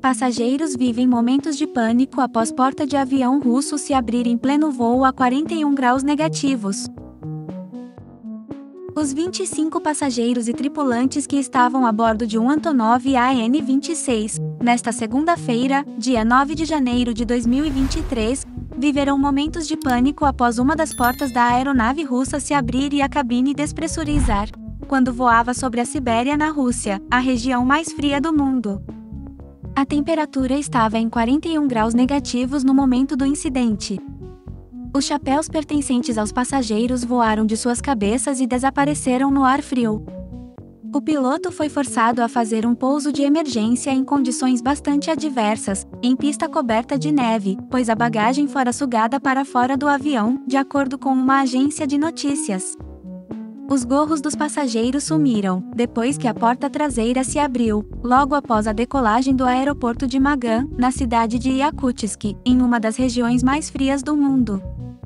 Passageiros vivem momentos de pânico após porta de avião russo se abrir em pleno voo a 41 graus negativos. Os 25 passageiros e tripulantes que estavam a bordo de um Antonov AN-26, nesta segunda-feira, dia 9 de janeiro de 2023, viverão momentos de pânico após uma das portas da aeronave russa se abrir e a cabine despressurizar, quando voava sobre a Sibéria na Rússia, a região mais fria do mundo. A temperatura estava em 41 graus negativos no momento do incidente. Os chapéus pertencentes aos passageiros voaram de suas cabeças e desapareceram no ar frio. O piloto foi forçado a fazer um pouso de emergência em condições bastante adversas, em pista coberta de neve, pois a bagagem fora sugada para fora do avião, de acordo com uma agência de notícias. Os gorros dos passageiros sumiram, depois que a porta traseira se abriu, logo após a decolagem do aeroporto de Magan, na cidade de Yakutsk, em uma das regiões mais frias do mundo.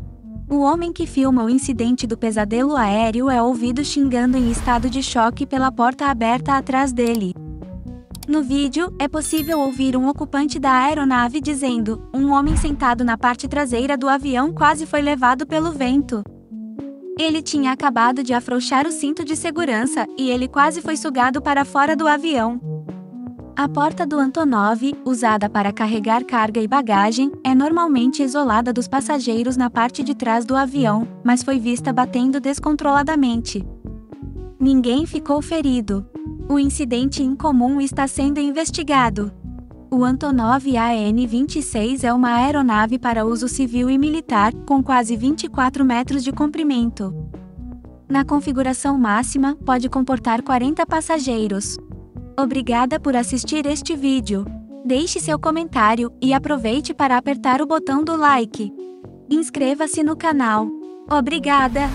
O homem que filma o incidente do pesadelo aéreo é ouvido xingando em estado de choque pela porta aberta atrás dele. No vídeo, é possível ouvir um ocupante da aeronave dizendo: "Um homem sentado na parte traseira do avião quase foi levado pelo vento. Ele tinha acabado de afrouxar o cinto de segurança e ele quase foi sugado para fora do avião." A porta do Antonov, usada para carregar carga e bagagem, é normalmente isolada dos passageiros na parte de trás do avião, mas foi vista batendo descontroladamente. Ninguém ficou ferido. O incidente incomum está sendo investigado. O Antonov AN-26 é uma aeronave para uso civil e militar, com quase 24 metros de comprimento. Na configuração máxima, pode comportar 40 passageiros. Obrigada por assistir este vídeo. Deixe seu comentário e aproveite para apertar o botão do like. Inscreva-se no canal. Obrigada!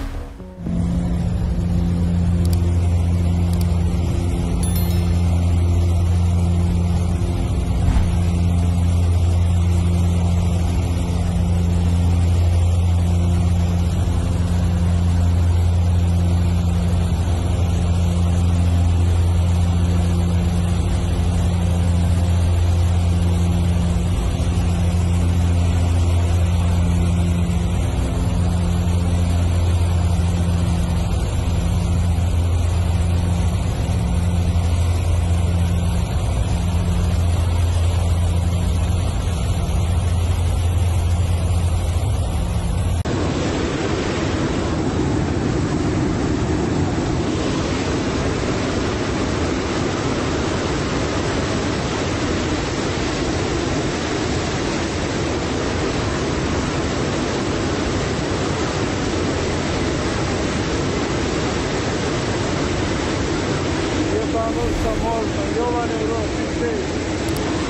Можно, ёбаный рот, пиздец.